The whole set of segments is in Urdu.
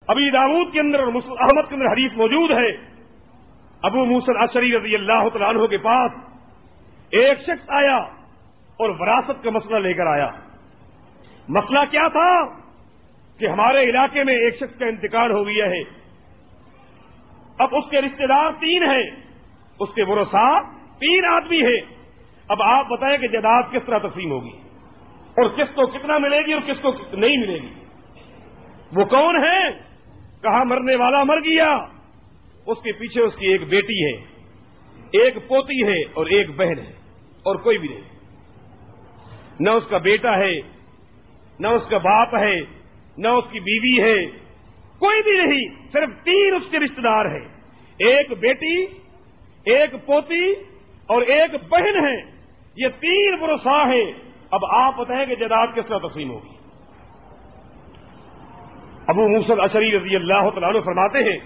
ابی داؤد کے اندر اور مسلم احمد کے اندر حدیث موجود ہے، ابو موسیٰ الاشعری رضی اللہ تعالیٰ عنہ کے پاس ایک شخص آیا اور وراثت کا مسئلہ لے کر آیا۔ مسئلہ کیا تھا کہ ہمارے علاقے میں ایک شخص کا انتقال ہو گیا ہے، اب اس کے رشتہ دار 3 ہیں، اس کے ورثاء 3 آدمی ہیں، اب آپ بتائیں کہ جائیداد کس طرح تقسیم ہوگی اور کس کو کتنا ملے گی اور کس کو نہیں ملے گی؟ وہ کون ہے؟ کہا مرنے والا مر گیا، اس کے پیچھے اس کی ایک بیٹی ہے، ایک پوتی ہے اور ایک بہن ہے، اور کوئی بھی نہیں، نہ اس کا بیٹا ہے، نہ اس کا باپ ہے، نہ اس کی بیوی ہے، کوئی بھی نہیں، صرف 3 اس کے رشتہ دار ہیں، ایک بیٹی، ایک پوتی اور ایک بہن ہے، یہ 3 ورثاء ہیں۔ اب آپ بتائیں کہ جائیداد کس طرح تقسیم ہوگی؟ ابو موسیٰ الاشعری رضی اللہ تعالیٰ عنہ فرماتے ہیں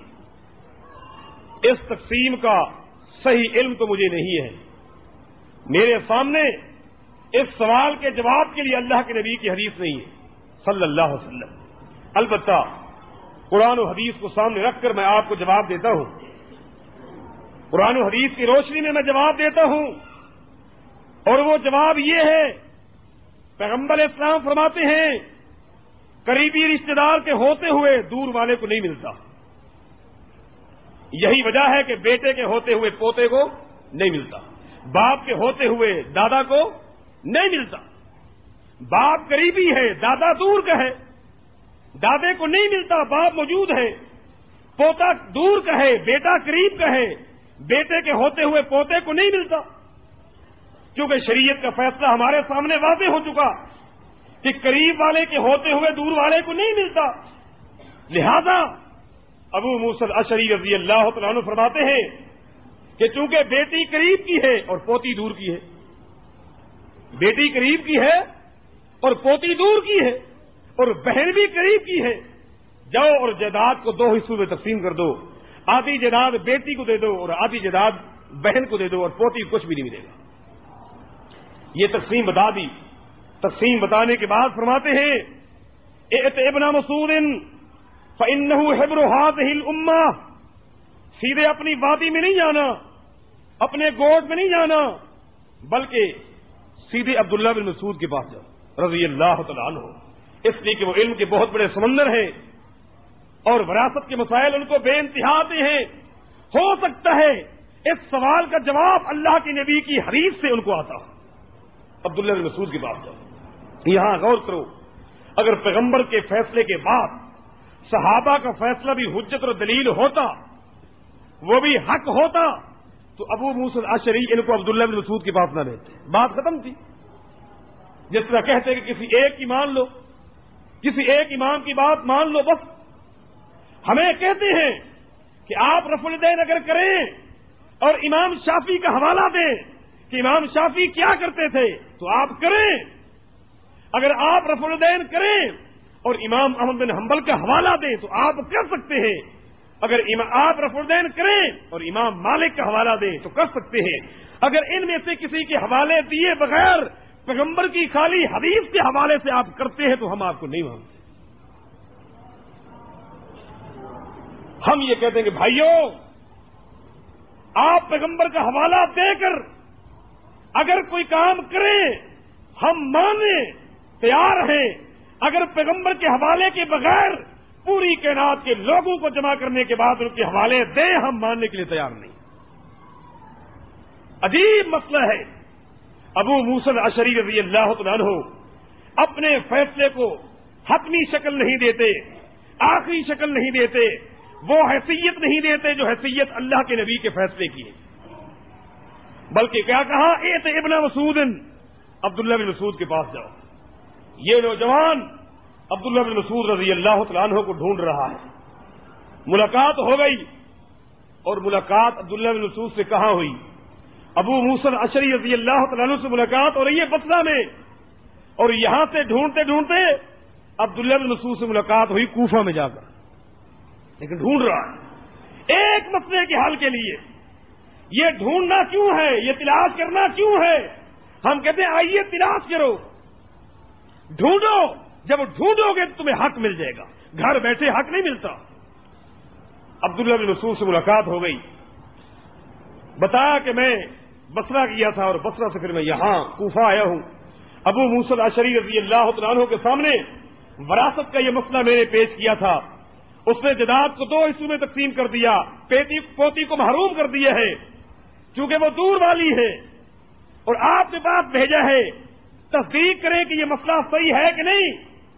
اس تقسیم کا صحیح علم تو مجھے نہیں ہے، میرے سامنے اس سوال کے جواب کے لیے اللہ کے نبی کی حدیث نہیں ہے صلی اللہ علیہ وسلم، البتہ قرآن و حدیث کو سامنے رکھ کر میں آپ کو جواب دیتا ہوں، قرآن و حدیث کی روشنی میں جواب دیتا ہوں، اور وہ جواب یہ ہے، پیغمبر اسلام فرماتے ہیں قریبی رشتہ دار کے ہوتے ہوئے دور والے کو نہیں ملتا، یہی وجہ ہے کہ بیٹے کے ہوتے ہوئے پوتے کو نہیں ملتا، باپ کے ہوتے ہوئے دادا کو نہیں ملتا، باپ قریبی ہے دادا دور کا ہے، دادے کو نہیں ملتا باپ موجود ہے، پوتا دور کا ہے بیٹا قریب کا ہے، بیٹے کے ہوتے ہوئے پوتے کو نہیں ملتا، کیونکہ شریعت کا فیصلہ ہمارے سامنے واضح ہو چکا کہ قریب والے کے ہوتے ہوئے دور والے کو نہیں ملتا، لہذا ابو موسیٰ الاشعری رضی اللہ تعالیٰ عنہ فرماتے ہیں کہ چونکہ بیٹی قریب کی ہے اور پوتی دور کی ہے، بیٹی قریب کی ہے اور پوتی دور کی ہے اور بہن بھی قریب کی ہے، جاؤ اور جائیداد کو 2 حصوں میں تقسیم کر دو، آدھی جائیداد بیٹی کو دے دو اور آدھی جائیداد بہن کو دے دو، اور پوتی کو کچھ بھی نہیں ملے گا۔ یہ تقسیم بتا دی، تقسیم بتانے کے بعد فرماتے ہیں ائت ابن مسعود فإنه حبر هذه الأمة، سیدھے اپنی وادی میں نہیں جانا، اپنے گوٹ میں نہیں جانا، بلکہ سیدھے عبداللہ بن مسعود کے پاس جاؤ رضی اللہ تعالیٰ عنہ، اس لیے کہ وہ علم کے بہت بڑے سمندر ہیں اور وراثت کے مسائل ان کو بے انتہا آتے ہیں، ہو سکتا ہے اس سوال کا جواب اللہ کے نبی کی حدیث سے ان کو آتا ہو۔ عبداللہ بن مسعود کے پاس جاؤ، یہاں غور کرو، اگر پیغمبر کے فیصلے کے بعد صحابہ کا فیصلہ بھی حجت اور دلیل ہوتا، وہ بھی حق ہوتا، تو ابو موسیٰ الاشعری ان کو عبداللہ بن مسعود کے پاس نہ لیتے، بات ختم تھی۔ جس طرح کہتے کہ کسی ایک کی مان لو، کسی ایک امام کی بات مان لو، بس ہمیں کہتے ہیں کہ آپ رفع الیدین اگر کریں اور امام شافعی کا حوالہ دیں کہ امام شافعی کیا کرتے تھے تو آپ کریں، اگر آپ رفع الیدین کریں اور امام احمد بن حنبل کا حوالہ دیں تو آپ کر سکتے ہیں، اگر آپ رفع الیدین کریں اور امام مالک کا حوالہ دیں تو کر سکتے ہیں، اگر ان میں سے کسی کے حوالے دیے بغیر پیغمبر کی خالی حدیث کے حوالے سے آپ کرتے ہیں تو ہم آپ کو نہیں مانتے۔ ہم یہ کہتے ہیں کہ بھائیوں، آپ پیغمبر کا حوالہ دے کر اگر کوئی کام کریں ہم مانیں، تیار ہیں، اگر پیغمبر کے حوالے کے بغیر پوری کائنات کے لوگوں کو جمع کرنے کے بعد ان کے حوالے دیں ہم ماننے کے لیے تیار نہیں۔ عجیب مسئلہ ہے۔ ابو موسیٰ الاشعری رضی اللہ تعالیٰ عنہ اپنے فیصلے کو حتمی شکل نہیں دیتے، آخری شکل نہیں دیتے، وہ حیثیت نہیں دیتے جو حیثیت اللہ کے نبی کے فیصلے کی ہے، بلکہ کیا کہا ائت ابن مسعود، عبداللہ بن مسعود کے پاس جاؤ۔ یہ نوجوان عبداللہ بن مسعود رضی اللہ تعالیٰ عنہ کو ڈھونڈ رہا ہے، ملاقات ہو گئی، اور ملاقات عبداللہ بن مسعود سے کہاں ہوئی؟ ابو موسیٰ الاشعری رضی اللہ تعالیٰ عنہ سے ملاقات ہو رہی ہے بصرہ میں، اور یہاں سے ڈھونڈتے ڈھونڈتے عبداللہ بن مسعود سے ملاقات ہوئی کوفہ میں جا کر، لیکن ڈھونڈ رہا ہے ایک مسئلے کے حل کے لیے۔ یہ ڈھونڈنا کیوں ہے؟ یہ تلاش کرنا کیوں ہے؟ ہم کہتے ہیں آئیے تلاش کرو، ڈھونڈو، جب ڈھونڈو گے تو تمہیں حق مل جائے گا، گھر بیٹھے حق نہیں ملتا۔ عبداللہ بن مسعود سے ملاقات ہو گئی، بتایا کہ میں بصرہ گیا تھا اور بصرہ سے پھر میں یہاں کوفہ آیا ہوں۔ ابو موسیٰ الاشعری رضی اللہ تعالیٰ عنہ کے سامنے وراثت کا یہ مسئلہ میں نے پیش کیا تھا۔ اس نے جائیداد کو 2 حصوں میں تقسیم کر دیا، پوتی کو محروم کر دیا ہے کیونکہ وہ دور والی ہے، اور آپ کے پاس بھیجا ہے تصدیق کریں کہ یہ مسئلہ صحیح ہے کہ نہیں۔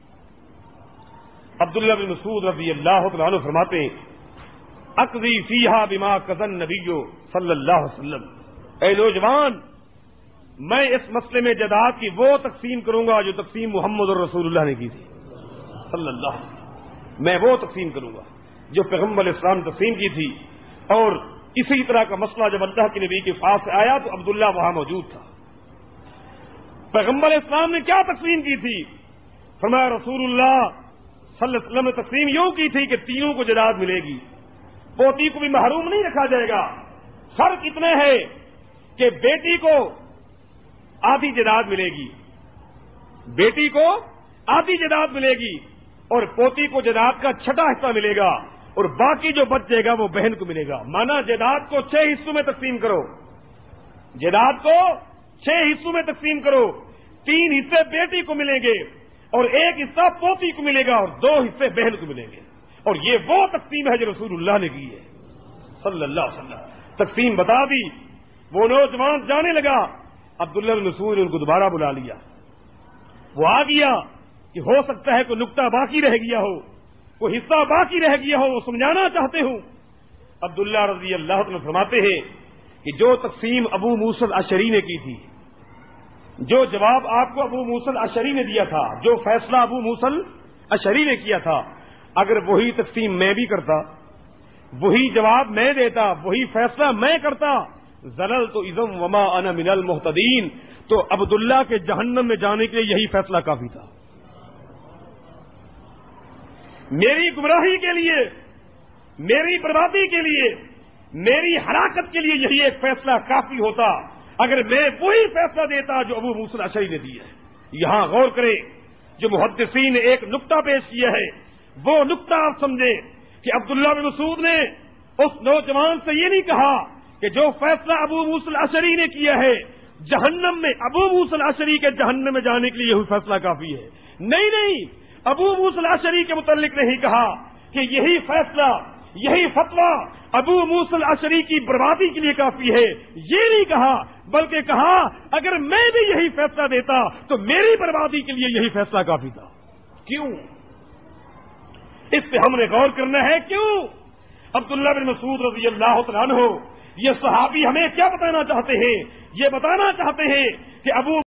عبداللہ بن مسعود رضی اللہ تعالیٰ عنہ فرماتے ہیں اقضی فیہا بما قضى النبی صلی اللہ علیہ وسلم، اے نوجوان میں اس مسئلے میں جائیداد کی وہ تقسیم کروں گا جو تقسیم محمد رسول اللہ نے کی تھی صلی اللہ علیہ وسلم، میں وہ تقسیم کروں گا جو پیغمبر اسلام نے تقسیم کی تھی۔ اور اسی طرح کا مسئلہ جب اللہ کے نبی کے پاس سے آیا تو عبداللہ وہاں موجود تھا۔ پیغمبر اسلام نے کیا تقسیم کی تھی؟ فرمایا رسول اللہ صلی اللہ علیہ وسلم نے تقسیم یوں کی تھی کہ تینوں کو جائیداد ملے گی، پوتی کو بھی محروم نہیں رکھا جائے گا۔ فرق اتنا ہے کہ بیٹی کو آدھی جائیداد ملے گی، بیٹی کو آدھی جائیداد ملے گی، اور پوتی کو جائیداد کا 6واں حصہ ملے گا، اور باقی جو بچ جائے گا وہ بہن کو ملے گا۔ مانا جائیداد کو 6 حصوں میں تقسیم کرو، جائیداد کو 6 حصوں میں تقسیم کرو، 3 حصے بیٹی کو ملیں گے اور 1 حصہ پوتی کو ملے گا اور 2 حصے بہن کو ملیں گے۔ اور یہ وہ تقسیم ہے جو رسول اللہ نے کی ہے صلی اللہ علیہ وسلم۔ تقسیم بتا دی، وہ نوجوان جانے لگا، عبداللہ بن مسعود نے ان کو دوبارہ بلا لیا، وہ آ گیا کہ ہو سکتا ہے کوئی نقطہ باقی رہ گیا ہو، کوئی حصہ باقی رہ گیا ہو، وہ سمجھانا چاہتے ہوں۔ عبداللہ رضی اللہ عنہ فرماتے ہیں کہ جو تقسیم ابو موسیٰ الاشعری نے کی تھی، جو جواب آپ کو ابو موسیٰ الاشعری نے دیا تھا، جو فیصلہ ابو موسیٰ الاشعری نے کیا تھا، اگر وہی تقسیم میں بھی کرتا، وہی جواب میں دیتا، وہی فیصلہ میں کرتا، زللت اذا وما انا من المہتدین، تو عبداللہ کے جہنم میں جانے کے لیے یہی فیصلہ کافی تھا۔ میری گمراہی کے لیے، میری بربادی کے لیے، میری ہلاکت کے لیے یہی ایک فیصلہ کافی ہوتا اگر میں وہی فیصلہ دیتا جو ابو موسیٰ الاشعری نے دیا ہے۔ یہاں غور کریں، جو محدثین نے ایک نقطہ پیش کیا ہے، وہ نقطہ آپ سمجھیں کہ عبداللہ بن مسعود نے اس نوجوان سے یہ نہیں کہا کہ جو فیصلہ ابو موسیٰ الاشعری نے کیا ہے جہنم میں، ابو موسیٰ الاشعری کے جہنم میں جانے کے لیے یہی فیصلہ کافی ہے۔ نہیں، ابو موسیٰ الاشعری کے متعلق نہیں کہا کہ یہی فیصلہ، یہی فتویٰ ابو موسیٰ الاشعری کی بربادی کے لیے کافی ہے، یہ نہیں کہا، بلکہ کہا اگر میں بھی یہی فیصلہ دیتا تو میری بربادی کے لیے یہی فیصلہ کافی تھا۔ کیوں؟ اس پہ ہم نے غور کرنا ہے، کیوں عبداللہ بن مسعود رضی اللہ تعالیٰ عنہ یہ صحابی ہمیں کیا بتانا چاہتے ہیں؟ یہ بتانا چاہتے ہیں کہ ابو